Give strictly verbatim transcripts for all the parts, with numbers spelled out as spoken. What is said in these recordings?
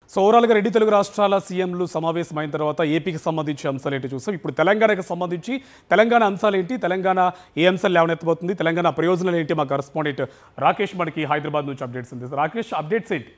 So ఓవరాల్గా రెండు తెలుగు రాష్ట్రాల సీఎంలు సమావేశమైన తర్వాత ఏపీకి సంబంధించి అంశాలు ఏంటి చూసాం. ఇప్పుడు తెలంగాణకు సంబంధించి తెలంగాణ అంశాలు ఏంటి, తెలంగాణ ఏ అంశాలు లేవనెత్తబోతుంది, తెలంగాణ ప్రయోజనాలు ఏంటి, మా కరెస్పాండెంట్ రాకేష్ మనకి హైదరాబాద్ నుంచి అప్డేట్స్ ఉంది. రాకేష్, అప్డేట్స్ ఏంటి?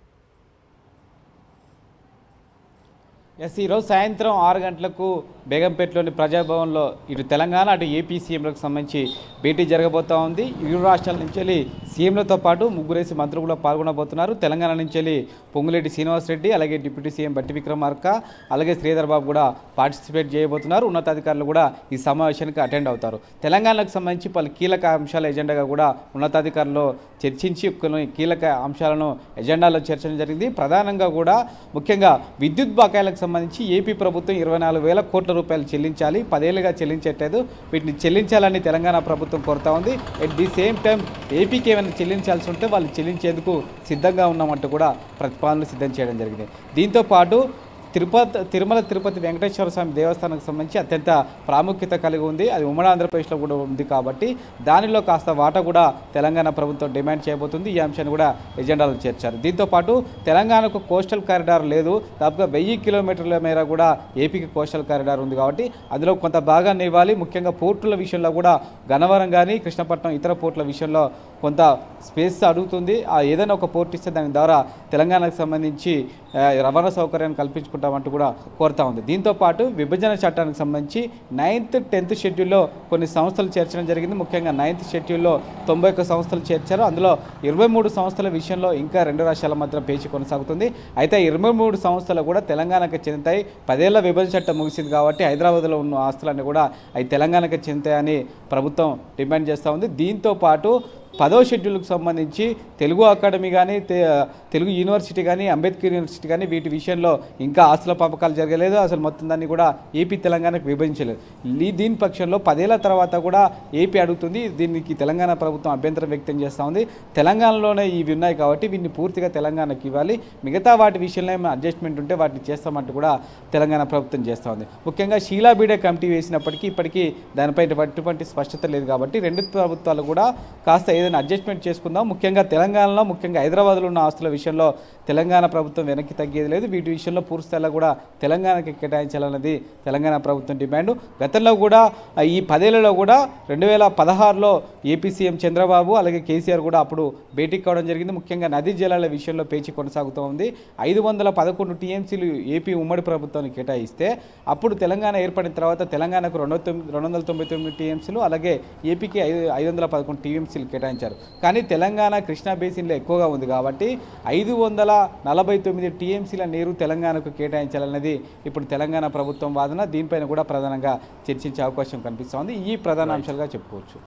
ఎస్ ఈరోజు సాయంత్రం ఆరు గంటలకు బేగంపేటలోని ప్రజాభవన్లో ఇటు తెలంగాణ అటు ఏపీ సీఎంలకు సంబంధించి భేటీ జరగబోతూ ఉంది. ఇరు రాష్ట్రాల నుంచి వెళ్ళి సీఎంలతో పాటు ముగ్గురేసి మంత్రులు కూడా పాల్గొనబోతున్నారు. తెలంగాణ నుంచి వెళ్ళి పొంగులేటి శ్రీనివాసరెడ్డి, అలాగే డిప్యూటీ సీఎం బట్టి విక్రమార్క, అలాగే శ్రీధర్ బాబు కూడా పార్టిసిపేట్ చేయబోతున్నారు. ఉన్నతాధికారులు కూడా ఈ సమావేశానికి అటెండ్ అవుతారు. తెలంగాణకు సంబంధించి పలు కీలక అంశాల ఎజెండాగా కూడా ఉన్నతాధికారులు చర్చించి కొన్ని కీలక అంశాలను ఎజెండాలో చేర్చడం జరిగింది. ప్రధానంగా కూడా ముఖ్యంగా విద్యుత్ బకాయిలకు సంబంధించి ఏపీ ప్రభుత్వం ఇరవై నాలుగు వేల కోట్ల రూపాయలు చెల్లించాలి, పదేళ్లుగా చెల్లించట్లేదు, వీటిని చెల్లించాలని తెలంగాణ ప్రభుత్వం కోరుతా ఉంది. ఎట్ ది సేమ్ టైం ఏపీకి ఏమైనా చెల్లించాల్సి ఉంటే వాళ్ళు చెల్లించేందుకు సిద్ధంగా ఉన్నామంటూ కూడా ప్రతిపాదనలు సిద్ధం చేయడం జరిగింది. దీంతోపాటు తిరుపతి తిరుమల తిరుపతి వెంకటేశ్వర స్వామి దేవస్థానానికి సంబంధించి అత్యంత ప్రాముఖ్యత కలిగి ఉంది. అది ఉమ్మడి ఆంధ్రప్రదేశ్లో కూడా ఉంది కాబట్టి దానిలో కాస్త వాటా కూడా తెలంగాణ ప్రభుత్వం డిమాండ్ చేయబోతుంది. ఈ అంశాన్ని కూడా ఎజెండాలో చేర్చారు. దీంతోపాటు తెలంగాణకు కోస్టల్ కారిడార్ లేదు, దాదాపుగా వెయ్యి కిలోమీటర్ల మేర కూడా ఏపీకి కోస్టల్ కారిడార్ ఉంది కాబట్టి అందులో కొంత భాగాన్ని ఇవ్వాలి. ముఖ్యంగా పోర్టుల విషయంలో కూడా గన్నవరం కానీ కృష్ణపట్నం ఇతర పోర్టుల విషయంలో కొంత స్పేస్ అడుగుతుంది. ఆ ఏదైనా ఒక పోర్ట్ ఇస్తే దాని ద్వారా తెలంగాణకు సంబంధించి రవాణా సౌకర్యాన్ని కల్పించుకుంటామంటూ కూడా కోరుతా ఉంది. దీంతోపాటు విభజన చట్టానికి సంబంధించి నైన్త్ టెన్త్ షెడ్యూల్లో కొన్ని సంస్థలు చేర్చడం జరిగింది. ముఖ్యంగా నైన్త్ షెడ్యూల్లో తొంభై ఒక్క సంస్థలు చేర్చారు. అందులో ఇరవై మూడు సంస్థల విషయంలో ఇంకా రెండు రాష్ట్రాల మధ్య పేచి కొనసాగుతుంది. అయితే ఇరవై మూడు సంస్థలు కూడా తెలంగాణకు చెందుతాయి. పదేళ్ల విభజన చట్టం ముగిసింది కాబట్టి హైదరాబాద్లో ఉన్న ఆస్తులన్నీ కూడా అవి తెలంగాణకు చెందుతాయని ప్రభుత్వం డిమాండ్ చేస్తూ ఉంది. దీంతోపాటు పదో షెడ్యూల్కి సంబంధించి తెలుగు అకాడమీ కానీ తెలుగు యూనివర్సిటీ కానీ అంబేద్కర్ యూనివర్సిటీ కానీ వీటి విషయంలో ఇంకా ఆస్తుల పంపకాలు జరగలేదు. అసలు మొత్తం దాన్ని కూడా ఏపీ తెలంగాణకు విభజించలేదు. దీని పక్షంలో పదేళ్ల తర్వాత కూడా ఏపీ అడుగుతుంది. దీనికి తెలంగాణ ప్రభుత్వం అభ్యంతరం వ్యక్తం చేస్తూ ఉంది. తెలంగాణలోనే ఇవి ఉన్నాయి కాబట్టి వీటిని పూర్తిగా తెలంగాణకు ఇవ్వాలి, మిగతా వాటి విషయంలో ఏమైనా అడ్జస్ట్మెంట్ ఉంటే వాటిని చేస్తామంటూ కూడా తెలంగాణ ప్రభుత్వం చేస్తూ ఉంది. ముఖ్యంగా షీలా బీడే కమిటీ వేసినప్పటికీ ఇప్పటికీ దానిపై ఎటువంటి స్పష్టత లేదు కాబట్టి రెండు ప్రభుత్వాలు కూడా కాస్త ఏదైనా అడ్జస్ట్మెంట్ చేసుకుందాం. ముఖ్యంగా తెలంగాణలో ముఖ్యంగా హైదరాబాద్లో ఉన్న ఆస్తుల విషయంలో తెలంగాణ ప్రభుత్వం వెనక్కి తగ్గేది లేదు. వీటి విషయంలో పూర్తి స్థాయిలో కూడా తెలంగాణకి కేటాయించాలన్నది తెలంగాణ ప్రభుత్వం డిమాండ్. గతంలో కూడా ఈ పదేళ్లలో కూడా రెండు వేల పదహారులో ఏపీ సీఎం చంద్రబాబు అలాగే కేసీఆర్ కూడా అప్పుడు భేటీకి కావడం జరిగింది. ముఖ్యంగా నదీ జలాల విషయంలో పేచి కొనసాగుతూ ఉంది. ఐదు వందల పదకొండు టీఎంసీలు ఏపీ ఉమ్మడి ప్రభుత్వానికి కేటాయిస్తే అప్పుడు తెలంగాణ ఏర్పడిన తర్వాత తెలంగాణకు రెండు తొమ్మిది రెండు వందల తొంభై తొమ్మిది టీఎంసీలు అలాగే ఏపీకి ఐదు ఐదు వందల పదకొండు టీఎంసీలు కేటాయించారు. కానీ తెలంగాణ కృష్ణా బేసిన్లో ఎక్కువగా ఉంది కాబట్టి ఐదు వందల నలభై తొమ్మిది టీఎంసీల నీరు తెలంగాణకు కేటాయించాలన్నది ఇప్పుడు తెలంగాణ ప్రభుత్వం వాదన. దీనిపైన కూడా ప్రధానంగా చర్చించే అవకాశం కనిపిస్తోంది. ఈ ప్రధాన అంశాలుగా చెప్పుకోవచ్చు.